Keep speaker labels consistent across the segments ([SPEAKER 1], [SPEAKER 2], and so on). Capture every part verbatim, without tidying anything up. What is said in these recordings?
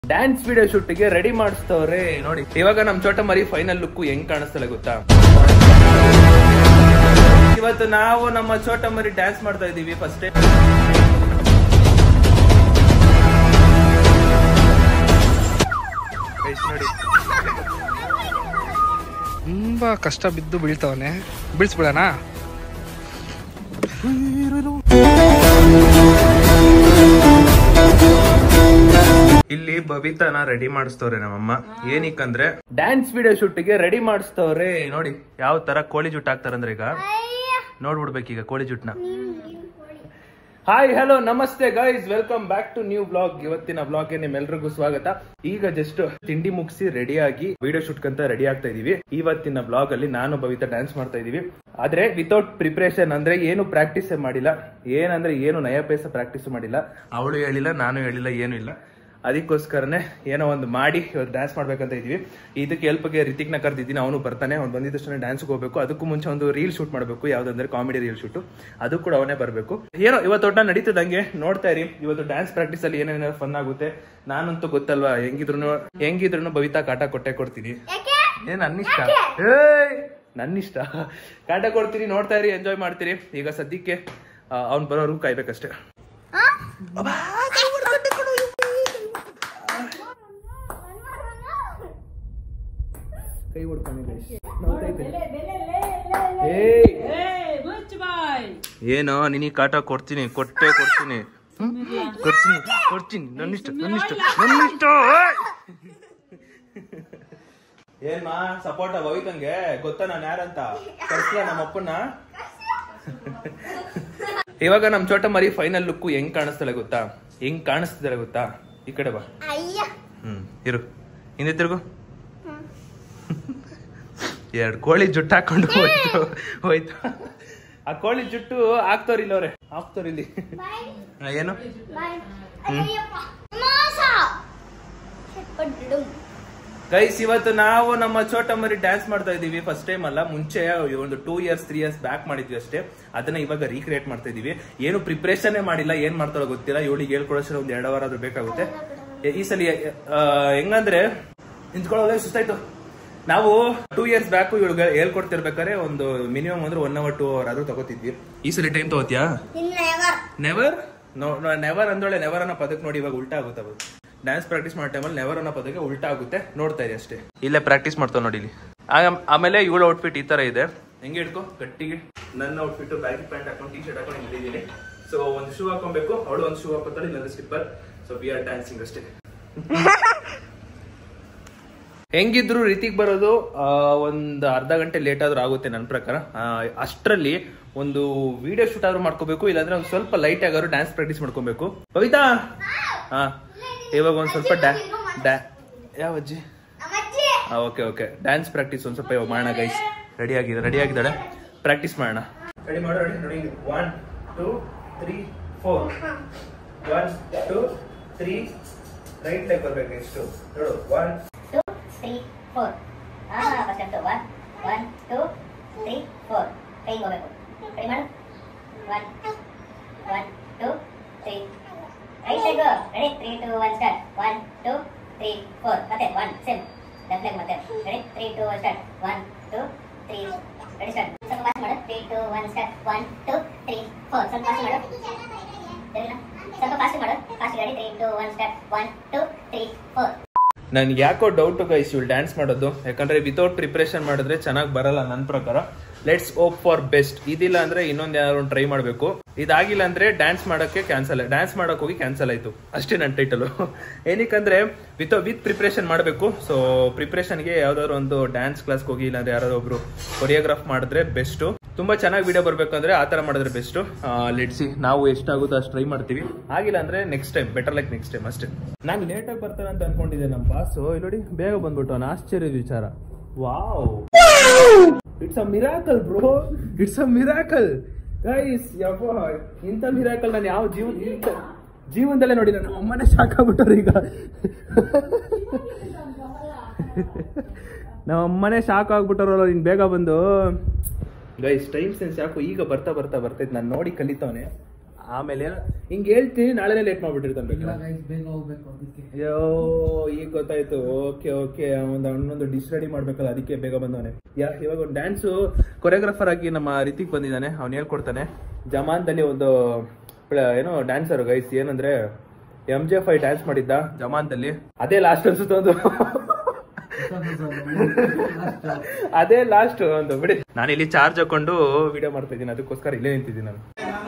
[SPEAKER 1] Dance video ಶೂಟಿಗೆ ready ಮಾಡಿಸ್ತವ್ರೆ ನೋಡಿ. ಇವಾಗ ನಮ್ ಚೋಟ ಮರಿ ಫೈನಲ್ ಲುಕ್ ಹೆಂಗ್ ಕಾಣಿಸ್ತಲ್ಲ ಗೊತ್ತಾ. ಇವತ್ತು ನಾವು ನಮ್ಮ ಚೋಟ ಮರಿ ಡ್ಯಾನ್ಸ್ ಮಾಡ್ತಾ ಇದೀವಿ ಫಸ್ಟ್ ಟೈಮ್. ನೋಡಿ
[SPEAKER 2] ತುಂಬಾ ಕಷ್ಟ ಬಿದ್ದು ಬೀಳ್ತಾವನೆ, ಬೀಳ್ಸ್ಬಿಡೋಣ.
[SPEAKER 1] ಇಲ್ಲಿ ಬಬಿತಾನ ರೆಡಿ ಮಾಡಿಸ್ತವ್ರೆ ನಮ್ಮಮ್ಮ. ಏನಕ್ಕಂದ್ರೆ ಡ್ಯಾನ್ಸ್ ವಿಡಿಯೋ ಶೂಟಿಗೆ ರೆಡಿ ಮಾಡಿಸ್ತವ್ರೆ ನೋಡಿ. ಯಾವ ತರ ಕೋಳಿ ಜುಟ್ಟು ಹಾಕ್ತಾರಂದ್ರೆ ಈಗ ನೋಡ್ಬಿಡ್ಬೇಕೀಗ ಕೋಳಿ ಜುಟ್ನ. ಹಾಯ್ ಹಲೋ ನಮಸ್ತೆ guys, welcome back to new blog. ಇವತ್ತಿನ ಬ್ಲಾಗ್ಗೆ ನಿಮ್ಮೆಲ್ರಿಗೂ ಸ್ವಾಗತ. ಈಗ ಜಸ್ಟ್ ತಿಂಡಿ ಮುಗಿಸಿ ರೆಡಿ ಆಗಿ ವಿಡಿಯೋ ಶೂಟ್ ಕಂತ ರೆಡಿ ಆಗ್ತಾ ಇದೀವಿ. ಇವತ್ತಿನ ಬ್ಲಾಗ್ ಅಲ್ಲಿ ನಾನು ಬಬಿತಾ ಡ್ಯಾನ್ಸ್ ಮಾಡ್ತಾ ಇದೀವಿ. ಆದ್ರೆ ವಿತೌಟ್ ಪ್ರಿಪರೇಷನ್, ಅಂದ್ರೆ ಏನು ಪ್ರಾಕ್ಟೀಸ್ ಮಾಡಿಲ್ಲ. ಏನಂದ್ರೆ ಏನು ನಯ ಪೈಸ ಪ್ರಾಕ್ಟೀಸ್ ಮಾಡಿಲ್ಲ. ಅವಳು ಹೇಳಿಲ್ಲ, ನಾನು ಹೇಳಿಲ್ಲ, ಏನು ಇಲ್ಲ. ಅದಕ್ಕೋಸ್ಕರನೇ ಏನೋ ಒಂದು ಮಾಡಿ ಇವತ್ತು ಡ್ಯಾನ್ಸ್ ಮಾಡ್ಬೇಕಂತ ಇದೀವಿ. ಇದಕ್ಕೆ ಹೆಲ್ಪ್ಗೆ ರಿತಿಕ್ನ ಕರೆದಿದ್ದೀನಿ, ಅವನು ಬರ್ತಾನೆ. ಅವ್ನು ಬಂದಿದ್ದಷ್ಟು ಡ್ಯಾನ್ಸ್ಗೆ ಹೋಗ್ಬೇಕು. ಅದಕ್ಕೂ ಮುಂಚೆ ಒಂದು ರೀಲ್ ಶೂಟ್ ಮಾಡಬೇಕು, ಯಾವ್ದಂದ್ರೆ ಕಾಮಿಡಿ ರೀಲ್ ಶೂಟ್. ಅದು ಕೂಡ ಅವನೇ ಬರಬೇಕು. ಏನೋ ಇವತ್ತು ಒಟ್ಟ ನಡೀತದಂಗೆ ನೋಡ್ತಾ ಇರಿ. ಇವತ್ತು ಡ್ಯಾನ್ಸ್ ಪ್ರಾಕ್ಟೀಸ್ ಅಲ್ಲಿ ಏನೇನಾದ್ರು ಫನ್ ಆಗುತ್ತೆ. ನಾನಂತೂ ಗೊತ್ತಲ್ವಾ, ಹೆಂಗಿದ್ರು ಹೆಂಗಿದ್ರು ಬಬಿತಾ ಕಾಟ ಕೊಟ್ಟೆ ಕೊಡ್ತೀನಿ. ಏ ನನ್ನಿಷ್ಟ, ಏ ನನ್ನಿಷ್ಟ ಕಾಟ ಕೊಡ್ತೀನಿ. ನೋಡ್ತಾ ಇರಿ, ಎಂಜಾಯ್ ಮಾಡ್ತೀರಿ. ಈಗ ಸದ್ಯಕ್ಕೆ ಅವ್ನು ಬರೋರು ಕಾಯ್ಬೇಕಷ್ಟೇ. ಕೈ ಹೊಡ್ತಾನೆ ಏನೋ ನಿನಗೆ ಕಾಟ ಕೊಡ್ತೀನಿ, ಕೊಟ್ಟೆ ಕೊಡ್ತೀನಿ, ಕೊಡ್ತೀನಿ ಕೊಡ್ತೀನಿ ನನ್ನಿಷ್ಟ ನನ್ನಿಷ್ಟ ನನ್ನಿಷ್ಟ. ಏನ್ ಮಾ ಸಪೋರ್ಟ ಬಬಿತಂಗೆ ಗೊತ್ತಾ ನಾನು ಯಾರಂತ? ಕರ್ಸ್ಲ ನಮ್ಮ ಅಪ್ಪನ. ಇವಾಗ ನಮ್ ಚೋಟ ಮರಿ ಫೈನಲ್ ಲುಕ್ ಹೆಂಗ್ ಕಾಣಿಸ್ತಲ್ಲ ಗೊತ್ತಾ, ಹೆಂಗ್ ಕಾಣಿಸ್ತಿದಾರೆ ಗೊತ್ತಾ. ಈ ಕಡೆ ಬಾ. ಹ್ಮ್ ಇರು, ಹಿಂದೆ ತಿರುಗು. ಎರಡು ಕೋಳಿ ಜುಟ್ಟು ಹಾಕೊಂಡು ಹೋಯ್ತು ಹೋಯ್ತು ಆ ಕೋಳಿ ಜುಟ್ಟು ಹಾಕ್ತವ್ರಿಲ್ಲ ಅವ್ರೆ, ಹಾಕ್ತವ್ರಿಲ್ಲಿ. ಏನು ಗೈಸ್, ಇವತ್ತು ನಾವು ನಮ್ಮ ಚೋಟ ಮರಿ ಡ್ಯಾನ್ಸ್ ಮಾಡ್ತಾ ಇದೀವಿ. ಫಸ್ಟ್ ಟೈಮ್ ಅಲ್ಲ, ಮುಂಚೆ ಒಂದು two years three years back ಮಾಡಿದ್ವಿ ಅಷ್ಟೇ. ಅದನ್ನ ಇವಾಗ ರೀಕ್ರಿಯೇಟ್ ಮಾಡ್ತಾ ಇದೀವಿ. ಏನು ಪ್ರಿಪ್ರೇಷನ್ ಮಾಡಿಲ್ಲ, ಏನ್ ಮಾಡ್ತಾರೋ ಗೊತ್ತಿಲ್ಲ. ಇವಳಿಗೆ ಹೇಳ್ಕೊಡೋಷ್ಟು ಒಂದ್ ಎರಡು ವಾರ ಆದ್ರೂ ಬೇಕಾಗುತ್ತೆ. ಈ ಸಲ ಹೆಂಗಂದ್ರೆ ನಿಂತ್ಕೊಳ್ಳೋದೇ ಸುಸ್ತಾಯ್ತು. ನಾವು ಟೂ ಇಯರ್ಸ್ ಬ್ಯಾಕ್ ಇವಳು ಹೇಳ್ಕೊಡ್ತಿರ್ಬೇಕಾದ್ರೆ ಒಂದು ಮಿನಿಮಮ್ ಅಂದ್ರೆ ಒನ್ ಅವರ್ ಟೂ ಅವರ್ ಆದ್ರೂ ತಗೋತಿದ್ವಿ. ಈ ಸಲ ಟೈಮ್ ತಗೋತಿಯಾ? ನೆವರ್ ನೆವರ್ ಅಂದೊಳ್ಳೆ ನೆವರ್ ಅನ್ನೋ ಪದಕ್ಕೆ ನೋಡಿ ಇವಾಗ ಉಲ್ಟಾ ಆಗುತ್ತೆ. ಅದು ಡ್ಯಾನ್ಸ್ ಪ್ರಾಕ್ಟೀಸ್ ಮಾಡೋ ಟೈಮಲ್ಲಿ ನೆವರ್ ಅನ್ನೋ ಪದಕ್ಕೆ ಉಲ್ಟಾ ಆಗುತ್ತೆ. ನೋಡ್ತಾ ಇದೆ ಅಷ್ಟೇ. ಇಲ್ಲೇ ಪ್ರಾಕ್ಟೀಸ್ ಮಾಡ್ತಾವ ನೋಡಿ ಇಲ್ಲಿ. ಆಮೇಲೆ ಇವಳು ಔಟ್ಫಿಟ್ ಈ ತರ ಇದೆ. ಹೆಂಗೆ ಹಿಡ್ಕೊ ಗಟ್ಟಿಗೆ. ನನ್ನ ಔಟ್ಫಿಟ್ ಬ್ಯಾಗಿ ಪ್ಯಾಂಟ್ ಹಾಕೊಂಡು ಟಿ ಶರ್ಟ್ ಹಾಕೊಂಡು ನಿಂತಿದ್ದೀನಿ. ಸೊ ಒಂದು ಶೂ ಹಾಕೊಬೇಕು, ಅವಳು ಒಂದು ಶೂ ಹಾಕೋತಾಳೆ, ಇನ್ನೊಂದು slipper. So we are dancing ಅಷ್ಟೇ. ಹೆಂಗಿದ್ರು ರಿತಿಕ್ ಬರೋದು ಒಂದು ಅರ್ಧ ಗಂಟೆ ಲೇಟ್ ಆದ್ರೂ ಆಗುತ್ತೆ ನನ್ನ ಪ್ರಕಾರ. ಅಷ್ಟರಲ್ಲಿ ಒಂದು ವಿಡಿಯೋ ಶೂಟ್ ಆದ್ರೂ ಮಾಡ್ಕೋಬೇಕು, ಇಲ್ಲಾಂದ್ರೆ ಒಂದ್ ಸ್ವಲ್ಪ ಲೈಟ್ ಆಗಾದ್ರು ಡ್ಯಾನ್ಸ್ ಪ್ರಾಕ್ಟೀಸ್ ಮಾಡ್ಕೋಬೇಕು. ಬಬಿತಾ, ಹಾ ಇವಾಗ ಒಂದ್ ಸ್ವಲ್ಪ ಡ್ಯಾ ಯಾವ ಅಜ್ಜಿ ಓಕೆ ಓಕೆ ಡ್ಯಾನ್ಸ್ ಪ್ರಾಕ್ಟೀಸ್ ಒಂದ್ ಸ್ವಲ್ಪ ಇವಾಗ ಮಾಡೋಣ ಗೈಸ್. ರೆಡಿ ಆಗಿದೆ, ರೆಡಿ ಆಗಿದ್ದಾಳೆ, ಪ್ರಾಕ್ಟೀಸ್ ಮಾಡೋಣ. ರೆಡಿ ಮಾಡೋ, ರೆಡಿ ನೋಡಿ. One two three four, one two three, right leg ಬರ್ಬೇಕು. ಎಷ್ಟು ನೋಡು, one
[SPEAKER 3] three, four. Ah, first step. One, one, two, three, four. Kay go back. Ready, madam? One, one, two, three. Right side go. Ready? Three, two, one, start. One, two, three, four. Mate, one, same. Left leg mate. Ready? Three, two, one, start. One, two, three. Ready, start. ಸ್ವಲ್ಪ pass ಮಾಡು. Three, two, one, start. One, two, three, four. ಸ್ವಲ್ಪ pass ಮಾಡು. ಸರಿನಾ? ಸ್ವಲ್ಪ fast ಮಾಡು. Fast ready? Three, two, one, start. One, two, three, four.
[SPEAKER 1] ನನ್ಗೆ ಯಾಕೋ doubt guys ಇವಳು ಡ್ಯಾನ್ಸ್ ಮಾಡೋದು. ಯಾಕಂದ್ರೆ ವಿತೌಟ್ ಪ್ರಿಪ್ರೇಷನ್ ಮಾಡಿದ್ರೆ ಚೆನ್ನಾಗಿ ಬರಲ್ಲ ನನ್ನ ಪ್ರಕಾರ. Let's hope for best. ಇದಿಲ್ಲ ಅಂದ್ರೆ ಇನ್ನೊಂದ್ ಯಾರು ಟ್ರೈ ಮಾಡ್ಬೇಕು. ಇದಾಗಿಲ್ಲ ಅಂದ್ರೆ ಡ್ಯಾನ್ಸ್ ಮಾಡಕ್ಕೆ ಕ್ಯಾನ್ಸಲ್, ಡ್ಯಾನ್ಸ್ ಮಾಡಕ್ ಹೋಗಿ ಕ್ಯಾನ್ಸಲ್ ಆಯ್ತು ಅಷ್ಟೇ ನನ್ನ ಟೈಟಲ್. ಏನಕ್ಕಂದ್ರೆ ವಿತ್ ವಿತ್ ಪ್ರಿಪ್ರೇಷನ್ ಮಾಡಬೇಕು. ಸೊ ಪ್ರಿಪ್ರೇಷನ್ಗೆ ಯಾವ್ದಾದ್ರು ಒಂದು ಡ್ಯಾನ್ಸ್ ಕ್ಲಾಸ್ಗೆ ಹೋಗಿ, ಇಲ್ಲಾಂದ್ರೆ ಯಾರೋ ಒಬ್ರು ಕೊರಿಯೋಗ್ರಾಫ್ ಮಾಡಿದ್ರೆ ಬೆಸ್ಟ್. ತುಂಬಾ ಚೆನ್ನಾಗಿ ವಿಡಿಯೋ ಬರ್ಬೇಕಂದ್ರೆ ಆ ತರ ಮಾಡಿದ್ರೆ ಬೆಸ್ಟ್. ಲೆಟ್ಸಿ, ನಾವು ಎಷ್ಟಾಗುತ್ತೋ ಅಷ್ಟು ಟ್ರೈ ಮಾಡ್ತೀವಿ. ಆಗಿಲ್ಲ ಅಂದ್ರೆ next time, better like next time ಅಷ್ಟೇ. ನಾನು ಲೇಟ್ ಆಗಿ ಬರ್ತಾನೆ ಅಂತ ಅನ್ಕೊಂಡಿದ್ದೆ ನಮ್ಮ ಬಾಸ್. ಇಲ್ಲಿ ನೋಡಿ ಬೇಗ ಬಂದ್ಬಿಟ್ಟು ಅವ್ನು. ಆಶ್ಚರ್ಯದ ವಿಚಾರ. Wow, it's a miracle bro, it's a miracle guys. ಯಪ್ಪ, ಇಂಥ ಮಿರಾಕಲ್ ನಾನು ಯಾವ ಜೀವನ ಜೀವನದಲ್ಲೇ ನೋಡಿಲ್ಲ. ನಮ್ಮ ಅಮ್ಮನೇ ಶಾಕ್ ಆಗ್ಬಿಟ್ಟವ್ರು ಈಗ. ನಮ್ಮ ಅಮ್ಮನೇ ಶಾಕ್ ಆಗ್ಬಿಟ್ಟವ್ರಲ್ಲ ಇನ್ ಬೇಗ ಬಂದು. ಗೈಸ್ ಟೈಮ್ ಸೆನ್ಸ್ ಯಾಕೋ ಈಗ ಬರ್ತಾ ಬರ್ತಾ ಬರ್ತೈತೆ. ನಾನು ನೋಡಿ ಕಲಿತವನೆ. ಆಮೇಲೆ ಹಿಂಗ್ ಹೇಳ್ತೀನಿ ನಾಳೆನೇ ಲೇಟ್ ಮಾಡ್ಬಿಟ್ಟಿರ್ತಾನೆ.
[SPEAKER 2] ಬೇಗ ಹೋಗ್ಬೇಕು ಅದಕ್ಕೆ.
[SPEAKER 1] ಅಯ್ಯೋ ಈಗ ಗೊತ್ತಾಯ್ತು. ಓಕೆ ಓಕೆ ಒಂದು ಇನ್ನೊಂದು ಡಿಶ್ ರೆಡಿ ಮಾಡ್ಬೇಕಲ್ಲ, ಅದಕ್ಕೆ ಬೇಗ ಬಂದವನೆ. ಯಾ ಇವಾಗ ಒಂದು ಡ್ಯಾನ್ಸು ಕೊರಿಯೋಗ್ರಾಫರ್ ಆಗಿ ನಮ್ಮ ರಿತಿಕ್ ಬಂದಿದ್ದಾನೆ, ಅವ್ನು ಹೇಳ್ಕೊಡ್ತಾನೆ. ಜಮಾನ್ದಲ್ಲಿ ಒಂದು ಏನೋ ಡ್ಯಾನ್ಸರ್ ಗೈಸ್, ಏನಂದ್ರೆ ಎಂ ಜೆ ಫೈ ಡ್ಯಾನ್ಸ್ ಮಾಡಿದ್ದ ಜಮಾನ್ದಲ್ಲಿ, ಅದೇ ಲಾಸ್ಟ್ ಅನ್ಸುತ್ತೆ ಒಂದು ಅದೇ ಲಾಸ್ಟ್ ಒಂದು ಬಿಡಿ. ನಾನು ಇಲ್ಲಿ ಚಾರ್ಜ್ ಹಾಕೊಂಡು ವಿಡಿಯೋ ಮಾಡ್ತಾ ಇದ್ದೀನಿ, ಅದಕ್ಕೋಸ್ಕರ ಇಲ್ಲೇ ನಿಂತಿದ್ದೀನಿ ನಾನು.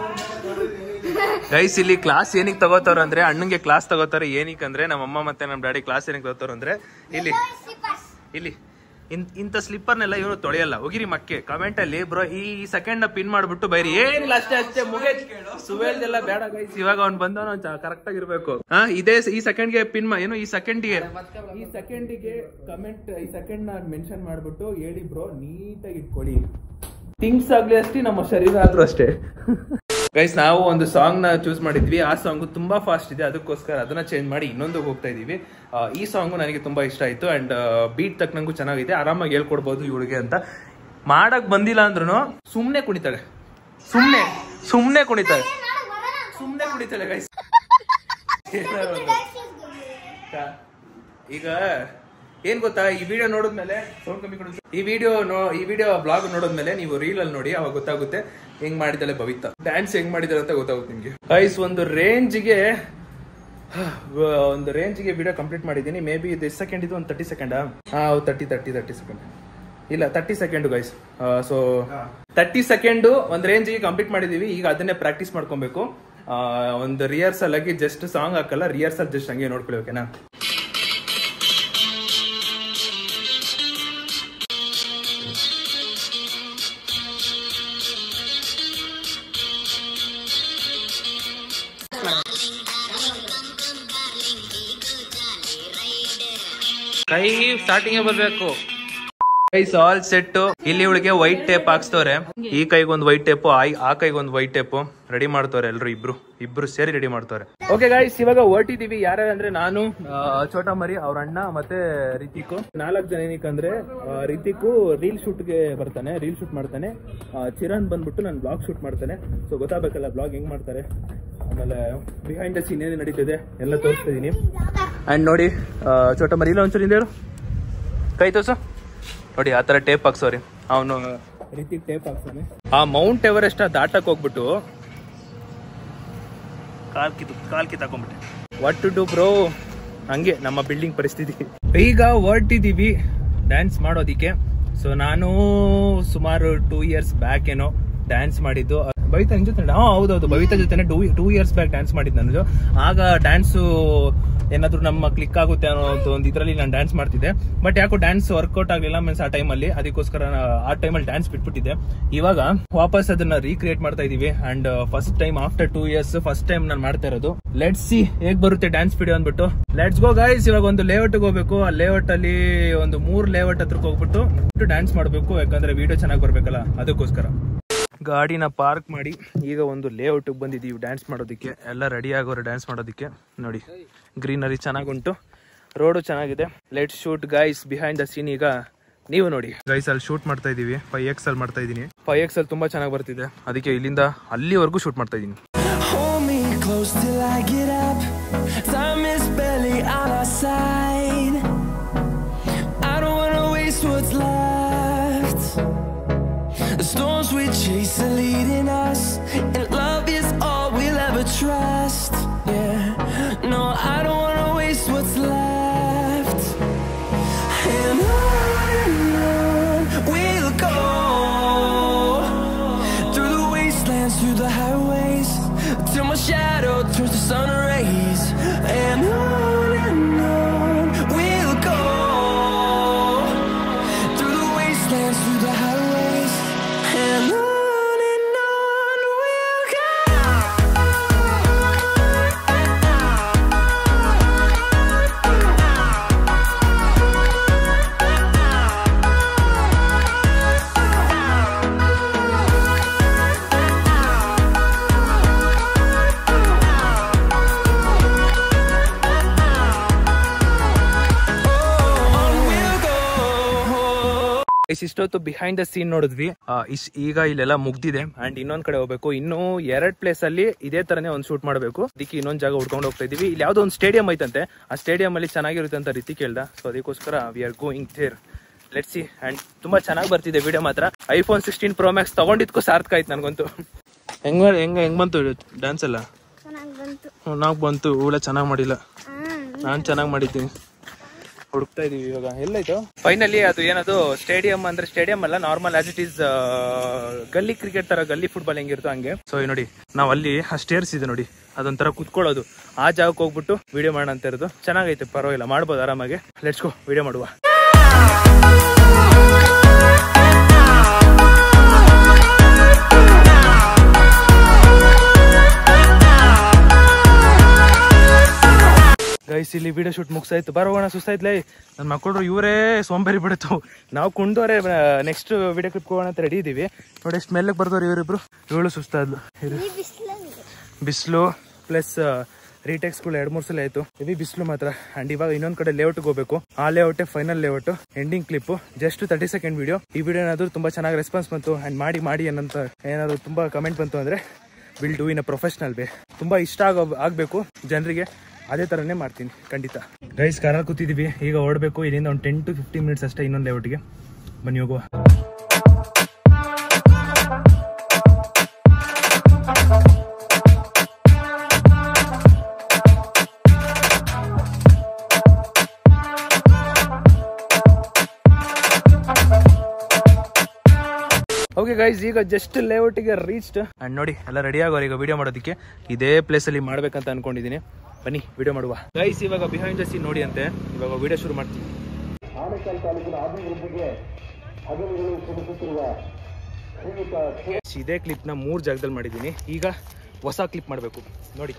[SPEAKER 1] ಗೈಸ್ ಇಲ್ಲಿ ಕ್ಲಾಸ್ ಏನಿಗೆ ತಗೋತಾರ ಅಂದ್ರೆ, ಅಣ್ಣಂಗೆ ಕ್ಲಾಸ್ ತಗೋತಾರೆ ಏನಕ್ಕೆ ಅಂದ್ರೆ, ನಮ್ಮ ಅಮ್ಮ ಮತ್ತೆ ನಮ್ಮ ಡ್ಯಾಡಿ ಕ್ಲಾಸ್ ಏನಕ್ಕೆ ತಗೋತಾರ ಅಂದ್ರೆ, ಇಲ್ಲಿ ಇಲ್ಲಿ ಇಂಥ ಸ್ಲಿಪ್ಪರ್ನೆಲ್ಲ ಇವನು ತೊಳೆಯಲ್ಲ. ಹೋಗಿರಿ ಮಕ್ಕೆ ಕಮೆಂಟ್ ಅಲ್ಲಿ ಬ್ರೋ ಈ ಸೆಕೆಂಡ್ ನ ಪಿನ್ ಮಾಡ್ಬಿಟ್ಟು ಬೈರಿ, ಏನಿಲ್ಲ ಅಷ್ಟೇ ಅಷ್ಟೇ ಮುಗೇತ್, ಸುವೇಲ್ದೆಲ್ಲ ಬೇಡ ಗೈಸ್. ಇವಾಗ ಅವ್ನು ಬಂದವನು ಕರೆಕ್ಟ್ ಆಗಿರ್ಬೇಕು. ಹಾ ಇದೇ ಈ ಸೆಕೆಂಡ್ ಗೆ ಪಿನ್ ಏನು ಈ ಸೆಕೆಂಡ್ಗೆ ಈ ಸೆಕೆಂಡಿಗೆ ಕಮೆಂಟ್ ಈ ಸೆಕೆಂಡ್ ನ ಮೆನ್ಷನ್ ಮಾಡ್ಬಿಟ್ಟು ಹೇಳಿ ಬ್ರೋ, ನೀಟಾಗಿ ಇಟ್ಕೊಳ್ಳಿ. ಥಿಂಗ್ಸ್ ಆಗ್ಲಿ ಅಷ್ಟೇ, ನಮ್ಮ ಶರೀರ ಆದ್ರೂ ಅಷ್ಟೇ. ಗೈಸ್ ನಾವು ಒಂದು ಸಾಂಗ್ ನ ಚೂಸ್ ಮಾಡಿದ್ವಿ, ಆ ಸಾಂಗ್ ತುಂಬಾ ಫಾಸ್ಟ್ ಇದೆ, ಅದಕ್ಕೋಸ್ಕರ ಅದನ್ನ ಚೇಂಜ್ ಮಾಡಿ ಇನ್ನೊಂದು ಹೋಗ್ತಾ ಇದೀವಿ. ಈ ಸಾಂಗು ನನಗೆ ತುಂಬಾ ಇಷ್ಟ ಆಯ್ತು ಅಂಡ್ ಬೀಟ್ ತಕ್ಕನಂಗೂ ಚೆನ್ನಾಗಿದೆ, ಆರಾಮಾಗಿ ಹೇಳ್ಕೊಡ್ಬೋದು ಇವಳಿಗೆ ಅಂತ. ಮಾಡಕ್ ಬಂದಿಲ್ಲ ಅಂದ್ರೂ ಸುಮ್ನೆ ಕುಣಿತಾಳೆ, ಸುಮ್ನೆ ಸುಮ್ನೆ ಕುಣಿತಾಳೆ ಸುಮ್ನೆ ಕುಣಿತಾಳೆ ಗೈಸ್. ಈಗ ಏನ್ ಗೊತ್ತಾ, ಈ ವಿಡಿಯೋ ನೋಡಿದ್ಮೇಲೆ ಸೌಂಡ್ ಕಮ್ಮಿ ಕೊಡ ಈ ವಿಡಿಯೋ ಈ ವಿಡಿಯೋ ಬ್ಲಾಗ್ ನೋಡಿದ್ಮೇಲೆ ನೀವು ರೀಲ್ ಅಲ್ಲಿ ನೋಡಿ, ಅವಾಗ ಗೊತ್ತಾಗುತ್ತೆ ಹೆಂಗ್ ಮಾಡಿದಾಳೆ ಭವಿತಾ, ಡ್ಯಾನ್ಸ್ ಹೆಂಗ್ ಮಾಡಿದಾಳೆ ಅಂತ ಗೊತ್ತಾಗುತ್ತೆ ನಿಮ್ಗೆ. ಗೈಸ್ ಒಂದು ರೇಂಜ್ಗೆ ಒಂದು ರೇಂಜ್ಗೆ ವಿಡಿಯೋ ಕಂಪ್ಲೀಟ್ ಮಾಡಿದ್ದೀನಿ. ಮೇ ಬಿ ಇದು ಎಷ್ಟು ಸೆಕೆಂಡ್ ಇದು, ಒಂದು ತರ್ಟಿ ಸೆಕೆಂಡ್ ಹಾ ತರ್ಟಿ ತರ್ಟಿ ತರ್ಟಿ ಸೆಕೆಂಡ್ ಇಲ್ಲ thirty second guys. So thirty second ಒಂದು ರೇಂಜ್ಗೆ ಕಂಪ್ಲೀಟ್ ಮಾಡಿದೀವಿ. ಈಗ ಅದನ್ನೇ ಪ್ರಾಕ್ಟೀಸ್ ಮಾಡ್ಕೊಬೇಕು. ಒಂದು ರಿಹರ್ಸಲ್ ಆಗಿ ಜಸ್ಟ್ ಸಾಂಗ್ ಹಾಕಲ್ಲ, ರಿಹರ್ಸಲ್ ಜಸ್ಟ್ ಹಂಗೆ ನೋಡ್ಕೊಳ್ಬೇಕೇನಾ. ಕೈ ಸ್ಟಾರ್ಟಿಂಗ್ ಬರ್ಬೇಕು. Guys all set. ಇಲ್ಲಿ ಇವಳಿಗೆ ವೈಟ್ ಟೇಪ್ ಹಾಕ್ಸ್ತವ್ರೆ, ಈ ಕೈಗೊಂದು ವೈಟ್ ಟೇಪ್, ಆ ಕೈಗೊಂದು ವೈಟ್ ಟೇಪ್ ರೆಡಿ ಮಾಡ್ತವ್ರೆ. ಎಲ್ರು ಇಬ್ರು ಇಬ್ರು ಸೇರಿ ರೆಡಿ ಮಾಡ್ತವ್ರೆ. ಓಕೆ ಗೈಸ್ ಇವಾಗ ಹೊರಟಿದೀವಿ. ಯಾರ್ಯಾರು ಅಂದ್ರೆ ನಾನು, ಛೋಟಾ ಮರಿ, ಅವ್ರ ಅಣ್ಣ ಮತ್ತೆ ರಿತಿಕ್, ನಾಲ್ಕು ಜನ. ಏನಕ್ಕಂದ್ರೆ ರಿತಿಕ್ ರೀಲ್ ಶೂಟ್ ಗೆ ಬರ್ತಾನೆ, ರೀಲ್ ಶೂಟ್ ಮಾಡ್ತಾನೆ. ಚಿರಣ್ ಬಂದ್ಬಿಟ್ಟು ನಾನು ಬ್ಲಾಗ್ ಶೂಟ್ ಮಾಡ್ತಾನೆ. ಸೊ ಗೊತ್ತಾಗಬೇಕಲ್ಲ ಬ್ಲಾಗ್ ಹೆಂಗ್ ಮಾಡ್ತಾರೆ. ಆಮೇಲೆ ಬಿಹೈಂಡ್ ದ ಸೀನ್ ಏನೇನು ನಡೀತಿದೆ ಎಲ್ಲ ತೋರಿಸ್ತಾ ಇದೀನಿ. ಅಂಡ್ ನೋಡಿ ಛೋಟಾ ಮರಿ ಇಲ್ಲ ಒಂದ್ಸರಿ ಹಿಂದೆ ಕೈ ತೋರ್ಸು ನೋಡಿ, ಆ ತರ ಟೇಪ್ ಹಾಕ್ಸೋರಿ. ಅವನು ರಿತಿಕ್ ಟೇಪ್ ಹಾಕ್ತಾನೆ. ಆ ಮೌಂಟ್ ಎವರೆಸ್ಟ್ ದಾಟಕ್ ಹೋಗ್ಬಿಟ್ಟು ಕಾಲ್ ಕಿತ್ತು ಕಾಲ್ ಕಿತ್ತಾಕೊಂಡ್ಬಿಟ್ಟೆ. ವಾಟ್ ಟು ಡೂ ಬ್ರೋ, ಹಂಗೆ ನಮ್ಮ ಬಿಲ್ಡಿಂಗ್ ಪರಿಸ್ಥಿತಿ. ಈಗ ಹೊರಟಿದೀವಿ ಡ್ಯಾನ್ಸ್ ಮಾಡೋದಿಕ್ಕೆ. ಸೊ ನಾನು ಸುಮಾರು ಟೂ ಇಯರ್ಸ್ ಬ್ಯಾಕ್ ಏನೋ ಡ್ಯಾನ್ಸ್ ಮಾಡಿದ್ದು ಬವಿತಾ ನಿನ್ ಜೊತೆ. ಹಾ ಹೌದೌದು, ಬವಿತಾ ಜೊತೆ two two years back dance ಮಾಡಿದ್ದು ನಾನು. ಆಗ ಡ್ಯಾನ್ಸು ಏನಾದ್ರು ನಮ್ಮ ಕ್ಲಿಕ್ ಆಗುತ್ತೆ ಅನ್ನೋ ಒಂದು ಇದ್ರಲ್ಲಿ ನಾನು ಡ್ಯಾನ್ಸ್ ಮಾಡ್ತಿದ್ದೆ. ಬಟ್ ಯಾಕೋ ಡ್ಯಾನ್ಸ್ ವರ್ಕೌಟ್ ಆಗ್ಲಿಲ್ಲ ಮೀನ್ಸ್ ಆ ಟೈಮಲ್ಲಿ, ಅದಕ್ಕೋಸ್ಕರ ಆ ಟೈಮಲ್ಲಿ ಡ್ಯಾನ್ಸ್ ಬಿಟ್ಬಿಟ್ಟಿದ್ದೆ. ಇವಾಗ ವಾಪಸ್ ಅದನ್ನ ರೀಕ್ರಿಯೇಟ್ ಮಾಡ್ತಾ ಇದೀವಿ. And first time after two years first time ನಾನು ಮಾಡ್ತಾ ಇರೋದು. ಲೆಟ್ಸ್ ಸಿ ಹೇಗ್ ಬರುತ್ತೆ ಡ್ಯಾನ್ಸ್ ವಿಡಿಯೋ ಅಂದ್ಬಿಟ್ಟು. Let's go guys. ಇವಾಗ ಒಂದು ಲೇಔಟ್ ಹೋಗ್ಬೇಕು. ಆ ಲೇಔಟ್ ಅಲ್ಲಿ ಒಂದು ಮೂರ್ ಲೇಔಟ್ ಹತ್ರಕ್ಕೆ ಹೋಗ್ಬಿಟ್ಟು ಡ್ಯಾನ್ಸ್ ಮಾಡ್ಬೇಕು, ಯಾಕಂದ್ರೆ ವಿಡಿಯೋ ಚೆನ್ನಾಗಿ ಬರ್ಬೇಕಲ್ಲ ಅದಕ್ಕೋಸ್ಕರ. ಗಾಡಿನ ಪಾರ್ಕ್ ಮಾಡಿ ಈಗ ಒಂದು ಲೇಔಟ್ ಬಂದಿದೀವಿ ಡ್ಯಾನ್ಸ್ ಮಾಡೋದಕ್ಕೆ. ಎಲ್ಲ ರೆಡಿ ಆಗೋರು ಡ್ಯಾನ್ಸ್ ಮಾಡೋದಕ್ಕೆ. ನೋಡಿ ಗ್ರೀನರಿ ಚೆನ್ನಾಗುಂಟು, ರೋಡು ಚೆನ್ನಾಗಿದೆ. Let's shoot guys behind the scene. ಈಗ ನೀವು ನೋಡಿ ಗೈಸ್, ಅಲ್ಲಿ ಶೂಟ್ ಮಾಡ್ತಾ ಇದೀವಿ. ಫೈವ್ ಎಕ್ಸ್ ಅಲ್ಲಿ ಮಾಡ್ತಾ ಇದೀನಿ. ಫೈವ್ ಎಕ್ಸ್ ಅಲ್ಲಿ ತುಂಬಾ ಚೆನ್ನಾಗಿ ಬರ್ತಿದೆ, ಅದಕ್ಕೆ ಇಲ್ಲಿಂದ ಅಲ್ಲಿವರೆಗೂ ಶೂಟ್ ಮಾಡ್ತಾ ಇದೀನಿ.
[SPEAKER 4] The storms we chase are leading us, and love is all we'll ever trust. Yeah, no, I don't wanna waste what's left. And on and on we'll go, through the wastelands, through the highways, till my shadow turns to sun rays. And on and on
[SPEAKER 1] ಇಷ್ಟೊತ್ತು behind the scene ನೋಡಿದ್ವಿ. ಈಗ ಇಲ್ಲೆಲ್ಲ ಮುಗ್ದಿದೆ and ಇನ್ನೊಂದ್ ಕಡೆ ಹೋಗ್ಬೇಕು. ಇನ್ನು ಎರಡ್ ಪ್ಲೇಸ್ ಅಲ್ಲಿ ಇದೇ ತರನೇ ಒಂದ್ ಶೂಟ್ ಮಾಡಬೇಕು. ಅದಕ್ಕೆ ಇನ್ನೊಂದ್ ಜಾಗ ಹುಡ್ಕೊಂಡು ಹೋಗ್ತಾ ಇದೀವಿ. ಇಲ್ಲಿ ಯಾವ್ದೋ ಒಂದು ಸ್ಟೇಡಿಯಂ ಐತಂತೆ, ಆ ಸ್ಟೇಡಿಯಂ ಅಲ್ಲಿ ಚೆನ್ನಾಗಿರುತ್ತೆ ಅಂತ ರೀತಿ ಕೇಳ್ದ. ಸೊ ಅದಕ್ಕೋಸ್ಕರ we are going there. Let's see. And ತುಂಬಾ ಚೆನ್ನಾಗಿ ಬರ್ತಿದೆ ವಿಡಿಯೋ ಮಾತ್ರ. ಐಫೋನ್ ಸಿಕ್ಸ್ಟೀನ್ ಪ್ರೋ ಮ್ಯಾಕ್ಸ್ ತಗೊಂಡಿದ್ಕೋ ಸಾರ್ಥಕ ಆಯ್ತು ನನ್ಗಂತೂ. ಹೆಂಗ ಹೆಂಗ ಹೆಂಗ್ ಬಂತು ಡ್ಯಾನ್ಸ್ ಎಲ್ಲ? ನಾಕ್ ಬಂತು. ಊಳ ಚೆನ್ನಾಗ್ ಮಾಡಿಲ್ಲ, ನಾನ್ ಚೆನ್ನಾಗ್ ಮಾಡಿದ್ದೀನಿ. ಹುಡುಕ್ತಾ ಇದೀವಿ ಇವಾಗ. ಎಲ್ಲಾಯ್ತು ಫೈನಲಿ ಅದು ಏನದು ಸ್ಟೇಡಿಯಂ ಅಂದ್ರೆ ಸ್ಟೇಡಿಯಂ ಅಲ್ಲ, normal as it is gully cricket ತರ, ಗಲ್ಲಿ ಫುಟ್ಬಾಲ್ ಹೆಂಗಿರುತ್ತೋ ಹಂಗೆ. ಸೊ ನೋಡಿ ನಾವ್ ಅಲ್ಲಿ ಆ ಸ್ಟೇರ್ಸ್ ಇದೆ ನೋಡಿ, ಅದೊಂಥರ ಕುತ್ಕೊಳ್ಳೋದು. ಆ ಜಾಗಕ್ಕೆ ಹೋಗ್ಬಿಟ್ಟು ವಿಡಿಯೋ ಮಾಡೋಣ ಅಂತ ಇರೋದು. ಚೆನ್ನಾಗೈತೆ, ಪರವಾಗಿಲ್ಲ, ಮಾಡ್ಬೋದು ಆರಾಮಾಗಿ. ಲೆಟ್ಸ್ ಗೋ, ವಿಡಿಯೋ ಮಾಡುವ. ಗೈಸ್ ಇಲ್ಲಿ ವಿಡಿಯೋ ಶೂಟ್ ಮುಗಿಸಾಯ್ತು, ಬರೋಣ. ಸುಸ್ತಾಯ್ತಲೇ ನನ್ನ ಮಕ್ಕಳು, ಇವರೇ ಸೋಂಬೇರಿ ಬಿಡುತ್ತು. ನಾವು ಕುಂಡೋರೆ ನೆಕ್ಸ್ಟ್ ವಿಡಿಯೋ ಕ್ಲಿಪ್ ಹೋಗೋಣ ಅಂತ ರೆಡಿ ಇದೀವಿ. ನೋಡಿ ಎಷ್ಟು ಮೆಲ್ಲಕ್ಕೆ ಬರ್ದವ್ರು ಇವರಿಬ್ರು. ಇವಳು ಸುಸ್ತಾದ್ಲು. ಬಿಸಿಲು ಪ್ಲಸ್ ರೀಟೆಕ್ಸ್ಗಳು ಎರಡ್ ಮೂರ್ ಸಲ ಆಯ್ತು. ಹೆವಿ ಬಿಸಿಲು ಮಾತ್ರ. ಅಂಡ್ ಇವಾಗ ಇನ್ನೊಂದ್ ಕಡೆ ಲೇಔಟ್ಗೆ ಹೋಗ್ಬೇಕು. ಆ ಲೇಔಟೇ final layout. Ending clip just thirty second video. ಈ ವಿಡಿಯೋ ಏನಾದ್ರು ತುಂಬಾ ಚೆನ್ನಾಗಿ ರೆಸ್ಪಾನ್ಸ್ ಬಂತು ಅಂಡ್ ಮಾಡಿ ಮಾಡಿ ಏನಂತ ಏನಾದ್ರು ತುಂಬಾ ಕಮೆಂಟ್ ಬಂತು ಅಂದ್ರೆ will do in a professional way. ತುಂಬಾ ಇಷ್ಟ ಆಗೋ ಆಗ್ಬೇಕು ಜನರಿಗೆ, ಅದೇ ತರನೇ ಮಾಡ್ತೀನಿ ಖಂಡಿತ. ಗೈಸ್ ಕಾರಲ್ಲಿ ಕೂತಿದೀವಿ, ಈಗ ಓಡಬೇಕು. ಇಲ್ಲಿಂದ ಒಂದು ಟೆನ್ ಟು ಫಿಫ್ಟೀನ್ ಮಿನಿಟ್ಸ್ ಅಷ್ಟೇ ಇನ್ನೊಂದು ಲೇಔಟ್ಗೆ. ಬನ್ನಿ ಹೋಗುವ. ಓಕೆ ಗೈಸ್, ಈಗ ಜಸ್ಟ್ ಲೇಔಟ್ಗೆ ರೀಚ್ಡ್. ಅಂಡ್ ನೋಡಿ ಎಲ್ಲ ರೆಡಿ ಆಗೋರು ಈಗ ವಿಡಿಯೋ ಮಾಡೋದಕ್ಕೆ. ಇದೇ ಪ್ಲೇಸ್ ಅಲ್ಲಿ ಮಾಡ್ಬೇಕಂತ ಅನ್ಕೊಂಡಿದೀನಿ. ಬನ್ನಿ ವಿಡಿಯೋ ಮಾಡುವ. ಗೈಸ್ ಇವಾಗ ಬಿಹೈಂಡ್ ದ ಸೀನ್ ನೋಡಿ ಅಂತೆ. ಇವಾಗ ವಿಡಿಯೋ ಶುರು ಮಾಡ್ತೀನಿ. ಇದೇ ಕ್ಲಿಪ್ ನ ಮೂರ್ ಜಾಗದಲ್ಲಿ ಮಾಡಿದೀನಿ. ಈಗ ಹೊಸ ಕ್ಲಿಪ್ ಮಾಡ್ಬೇಕು ನೋಡಿ.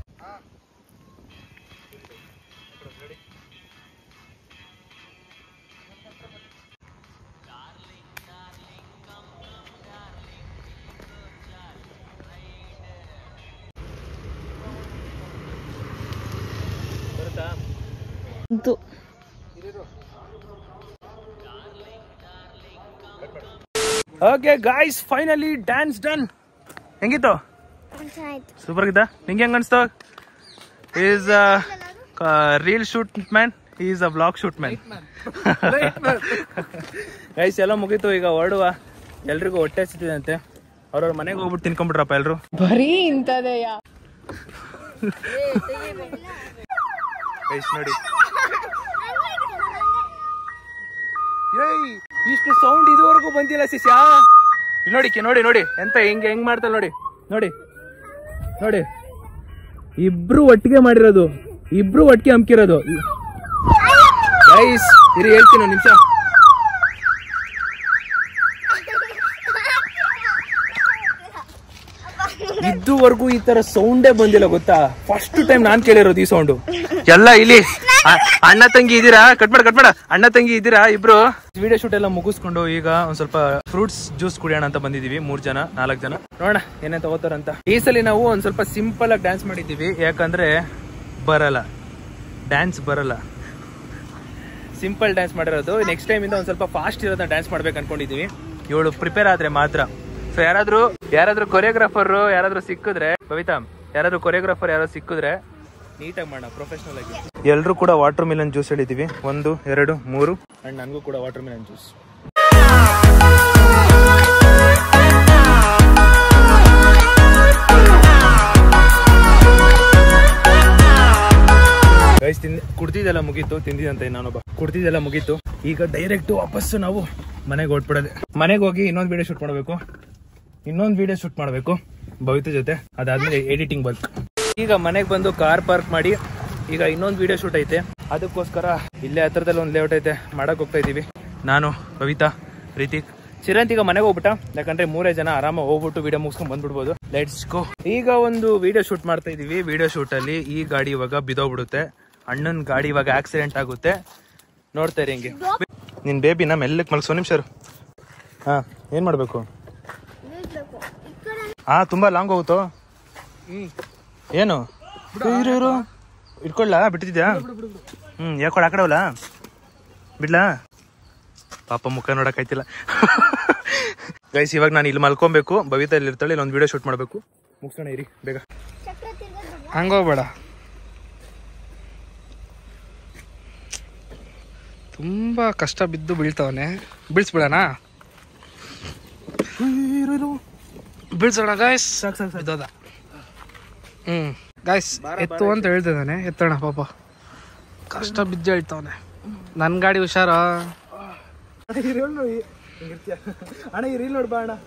[SPEAKER 1] Okay guys, finally dance done. ಹೆಂಗಿತ್ತು? ಸೂಪರ್ ಆಗಿತ್ತಾ? ನಿಂಗೆ ಹೆಂಗ ಅನ್ಸ್ತು? Is reel shoot man, is a vlog shoot man. Guys ಎಲ್ಲ ಮುಗೀತು, ಈಗ ಹೊರಡುವ. ಎಲ್ರಿಗೂ ಹೊಟ್ಟೆ ಹಸಿತಿದೆ ಅಂತೆ. ಅವ್ರವ್ರ ಮನೆಗೆ ಹೋಗ್ಬಿಟ್ಟು ತಿನ್ಕೊಂಡ್ಬಿಟ್ರಪ್ಪ ಎಲ್ರು. ಬರೀ ಇಂಥದೆಯ ಗೈಸ್ ನೋಡಿ. ಏಯ್ ಇಷ್ಟು ಸೌಂಡ್ ಇದುವರೆಗೂ ಬಂದಿಲ್ಲ ಶಿಷ್ಯ. ನೋಡಿ ನೋಡಿ ನೋಡಿ ಎಂತ ಹೆಂಗ್ ಹೆಂಗ್ ಮಾಡ್ತಾರ ನೋಡಿ. ನೋಡಿ ನೋಡಿ ಇಬ್ರು ಒಟ್ಟಿಗೆ ಮಾಡಿರೋದು, ಇಬ್ರು ಒಟ್ಟಿಗೆ ಹಮ್ಕಿರೋದು. ಗೈಸ್ ಇರಿ ಹೇಳ್ತೀನಿ ಒಂದು ನಿಮಿಷ. ಇದುವರೆಗೂ ಈ ತರ ಸೌಂಡೇ ಬಂದಿಲ್ಲ ಗೊತ್ತಾ. ಫಸ್ಟ್ ಟೈಮ್ ನಾನ್ ಕೇಳಿರೋದು ಈ ಸೌಂಡು. ಎಲ್ಲ ಇಲ್ಲಿ ಅಣ್ಣ ತಂಗಿ ಇದೀರಾ, ಕಟ್ಬೇಡ ಕಟ್ಬೇಡ, ಅಣ್ಣ ತಂಗಿ ಇದೀರಾ ಇಬ್ರು. ವಿಡಿಯೋ ಶೂಟ್ ಎಲ್ಲ ಮುಗಿಸ್ಕೊಂಡು ಈಗ ಒಂದ್ ಸ್ವಲ್ಪ ಫ್ರೂಟ್ಸ್ ಜ್ಯೂಸ್ ಕುಡಿಯೋಣ ಅಂತ ಬಂದಿದೀವಿ. ಮೂರ್ ಜನ ನಾಲ್ಕು ಜನ, ನೋಡೋಣ ಏನೇ ತಗೋತಾರಂತ. ಈ ಸಲ ನಾವು ಒಂದ್ ಸ್ವಲ್ಪ ಸಿಂಪಲ್ ಆಗಿ ಡ್ಯಾನ್ಸ್ ಮಾಡಿದೀವಿ, ಯಾಕಂದ್ರೆ ಬರಲ್ಲ ಡ್ಯಾನ್ಸ್ ಬರಲ್ಲ. ಸಿಂಪಲ್ ಡ್ಯಾನ್ಸ್ ಮಾಡಿರೋದು. ನೆಕ್ಸ್ಟ್ ಟೈಮ್ ಇಂದ ಒಂದ್ ಸ್ವಲ್ಪ ಫಾಸ್ಟ್ ಇರೋದನ್ನ ಡ್ಯಾನ್ಸ್ ಮಾಡ್ಬೇಕು ಅನ್ಕೊಂಡಿದೀವಿ. ಇವಳು ಪ್ರಿಪೇರ್ ಆದ್ರೆ ಮಾತ್ರ. ಸೊ ಯಾರಾದ್ರೂ ಯಾರಾದ್ರೂ ಕೊರಿಯೋಗ್ರಾಫರ್ ಯಾರಾದ್ರೂ ಸಿಕ್ಕಿದ್ರೆ, ಕವಿತಾ ಯಾರಾದ್ರೂ ಕೊರಿಯೋಗ್ರಾಫರ್ ಯಾರಾದ್ರೂ ಸಿಕ್ಕಿದ್ರೆ ನೀಟಾಗಿ ಮಾಡೋಣ ಪ್ರೊಫೆಷನಲ್ ಆಗಿ. ಎಲ್ರು ಕೂಡ ವಾಟರ್ ಮಿಲನ್ ಜ್ಯೂಸ್ ಹೇಳಿದೀವಿ. ಒಂದು ಎರಡು ಮೂರು. ಅಂಡ್ ನನಗೂ ಕೂಡ ವಾಟರ್ ಮಿಲನ್ ಜ್ಯೂಸ್. ಗೈಸ್ ತಿಂದ ಕುಡ್ತಿದ್ದೆಲ್ಲ ಮುಗೀತು. ತಿಂದಿದಂತೆ ನಾನೊಬ್ಬ ಕುಡ್ತಿದ್ದೆಲ್ಲ ಮುಗೀತು. ಈಗ ಡೈರೆಕ್ಟ್ ವಾಪಸ್ಸು ನಾವು ಮನೆಗೆ ಹೊರಟ್ಬಿಡೋದೆ. ಮನೆಗೆ ಹೋಗಿ ಇನ್ನೊಂದು ವಿಡಿಯೋ ಶೂಟ್ ಮಾಡಬೇಕು ಇನ್ನೊಂದು ವಿಡಿಯೋ ಶೂಟ್ ಮಾಡಬೇಕು ಭವಿತ ಜೊತೆ. ಅದಾದ್ಮೇಲೆ ಎಡಿಟಿಂಗ್ ವರ್ಕ್. ಈಗ ಮನೆಗೆ ಬಂದು ಕಾರ್ ಪಾರ್ಕ್ ಮಾಡಿ ಈಗ ಇನ್ನೊಂದು ವಿಡಿಯೋ ಶೂಟ್ ಐತೆ. ಅದಕ್ಕೋಸ್ಕರ ಇಲ್ಲೇ ಹತ್ರದಲ್ಲಿ ಒಂದು ಲೇಔಟ್ ಐತೆ, ಮಾಡಕ್ ಹೋಗ್ತಾ ಇದೀವಿ. ನಾನು, ಕವಿತಾ, ಪ್ರೀತಿಕ್, ಚಿರಂತ್ ಈಗ ಮನೆಗೆ ಹೋಗ್ಬಿಟ್ಟ. ಯಾಕಂದ್ರೆ ಮೂರೇ ಜನ ಆರಾಮಾಗಿ ಹೋಗ್ಬಿಟ್ಟು ವಿಡಿಯೋ ಮುಗಿಸ್ಕೊಂಡ್ ಬಂದ್ಬಿಡ್ಬೋದು. Let's go. ಈಗ ಒಂದು ವಿಡಿಯೋ ಶೂಟ್ ಮಾಡ್ತಾ ಇದೀವಿ. ವಿಡಿಯೋ ಶೂಟ್ ಅಲ್ಲಿ ಈ ಗಾಡಿ ಇವಾಗ ಬಿದೋಗ್ಬಿಡುತ್ತೆ. ಅಣ್ಣನ್ ಗಾಡಿ ಇವಾಗ ಆಕ್ಸಿಡೆಂಟ್ ಆಗುತ್ತೆ. ನೋಡ್ತಾ ಇರಿ ಹಿಂಗೆ. ನಿನ್ ಬೇಬಿನ ಮೆಲ್ಲಕ್ ಮಲ್ಸೋ ನಿಮಿಷ. ಹಾ ಏನ್ ಮಾಡ್ಬೇಕು? ಹಾ ತುಂಬಾ ಲಾಂಗ್ ಹೋಗುತ್ತೋ. ಏನು ಇರು ಇಟ್ಕೊಳ್ಳ ಬಿಟ್ಟಿದ್ಯಾ? ಹ್ಮ್ ಯಾಕೊಳ ಆ ಕಡೆ ಹೋಗ್ಲಾ ಬಿಡ್ಲಾ? ಪಾಪ ಮುಖ ನೋಡಕ್ಕಾಯ್ತಿಲ್ಲ. ಗೈಸ್ ಇವಾಗ ನಾನು ಇಲ್ಲಿ ಮಲ್ಕೊಬೇಕು, ಬವಿತಾ ಇಲ್ಲಿ ಇರ್ತಾಳೆ, ಇಲ್ಲಿ ಒಂದು ವಿಡಿಯೋ ಶೂಟ್ ಮಾಡಬೇಕು. ಮುಗಿಸೋಣ ಇರಿ ಬೇಗ.
[SPEAKER 2] ಹಂಗೋಗ್ಬೇಡ, ತುಂಬಾ ಕಷ್ಟ ಬಿದ್ದು ಬೀಳ್ತಾವನೆ. ಬೀಳ್ಸ್ಬಿಡಣ, ಬೀಳ್ಸೋಣ ಗಾಯ್ಸ್.
[SPEAKER 1] ಸಾಕು ಸಾಕು
[SPEAKER 2] ಇದ್ದದ. ಹ್ಮ್ ಗಾಯ್ಸ್ ಎತ್ತು ಅಂತ ಹೇಳ್ತಿದ್ದಾನೆ, ಎತ್ತೋಣ. ಪಾಪ ಕಷ್ಟ ಬಿದ್ದು ಹೇಳ್ತಾವನೆ. ನನ್ ಗಾಡಿ ಹುಷಾರ.
[SPEAKER 1] ಅಣ್ಣ ಈ ರೀಲ್ ನೋಡ್ಬಾ ಅಣ್ಣ,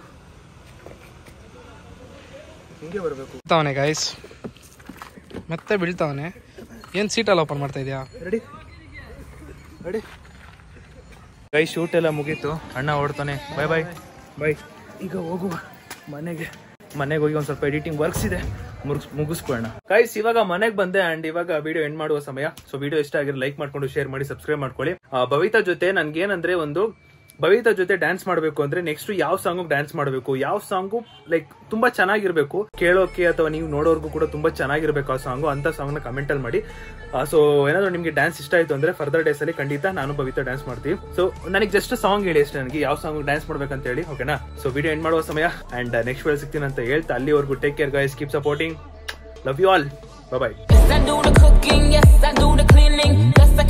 [SPEAKER 1] ಹಿಂಗೆ ಬರ್ಬೇಕು.
[SPEAKER 2] ಬೀಳ್ತಾವನೆ ಗಾಯ್ಸ್, ಮತ್ತೆ ಬೀಳ್ತಾವನೆ. ಏನ್ ಸೀಟಲ್ಲಿ ಓಪನ್ ಮಾಡ್ತಾ ಇದೀಯಾ?
[SPEAKER 1] ರೆಡಿ ರೆಡಿ ಗೈಸ್, ಶೂಟ್ ಎಲ್ಲ ಮುಗೀತು. ಅಣ್ಣ ಓಡ್ತಾನೆ. ಬಾಯ್ ಬಾಯ್ ಬಾಯ್. ಈಗ ಹೋಗುವ ಮನೆಗೆ. ಮನೆಗೆ ಹೋಗಿ ಒಂದ್ ಸ್ವಲ್ಪ ಎಡಿಟಿಂಗ್ ವರ್ಕ್ಸ್ ಇದೆ, ಮುಗಿಸ್ ಮುಗಿಸ್ಕೊಳ್ಳೋಣ ಗೈಸ್. ಇವಾಗ ಮನೆಗೆ ಬಂದೆ ಅಂಡ್ ಇವಾಗ ವಿಡಿಯೋ ಎಂಡ್ ಮಾಡುವ ಸಮಯ. ಸೊ ವಿಡಿಯೋ ಇಷ್ಟ ಆಗಿರೋ ಲೈಕ್ ಮಾಡ್ಕೊಂಡು ಶೇರ್ ಮಾಡಿ, ಸಬ್ಸ್ಕ್ರೈಬ್ ಮಾಡ್ಕೊಳ್ಳಿ. ಬವಿತಾ ಜೊತೆ ನನ್ಗೆ ಏನಂದ್ರೆ, ಒಂದು ಬವಿತಾ ಜೊತೆ ಡ್ಯಾನ್ಸ್ ಮಾಡ್ಬೇಕು ಅಂದ್ರೆ ನೆಕ್ಸ್ಟ್ ಯಾವ ಸಾಂಗ್ ಡ್ಯಾನ್ಸ್ ಮಾಡ್ಬೇಕು, ಯಾವ ಸಾಂಗು ಲೈಕ್ ತುಂಬಾ ಚೆನ್ನಾಗಿರ್ಬೇಕು, ಕೇಳೋಕೆ ಅಥವಾ ನೀವು ನೋಡೋರ್ಗೂ ಕೂಡ ತುಂಬಾ ಚೆನ್ನಾಗಿರ್ಬೇಕು ಆ ಸಾಂಗು, ಅಂತ ಸಾಂಗ್ ನ ಕಮೆಂಟ್ ಅಲ್ಲಿ ಮಾಡಿ. ಸೊ ಏನಾದ್ರು ನಿಮ್ಗೆ ಡ್ಯಾನ್ಸ್ ಇಷ್ಟ ಆಯ್ತು ಅಂದ್ರೆ ಫರ್ದರ್ ಡೇಸ್ ಅಲ್ಲಿ ಖಂಡಿತ ನಾನು ಬವಿತಾ ಡ್ಯಾನ್ಸ್ ಮಾಡ್ತೀವಿ. ಸೊ ನನಗೆ ಜಸ್ಟ್ ಸಾಂಗ್ ಹೇಳಿ ಅಷ್ಟೇ, ನನಗೆ ಯಾವ ಸಾಂಗ್ ಡ್ಯಾನ್ಸ್ ಮಾಡ್ಬೇಕಂತ ಹೇಳಿ, ಓಕೆನಾ? ಸೊ ವಿಡಿಯೋ ಎಂಡ್ ಮಾಡುವ ಸಮಯ ಅಂಡ್ ನೆಕ್ಸ್ಟ್ ವಿಡಿಯೋ ಸಿಗ್ತೀನಿ ಅಂತ ಹೇಳ್ತಾ, ಅಲ್ಲಿವರೆಗೂ take care guys, keep supporting, love you all, bye by.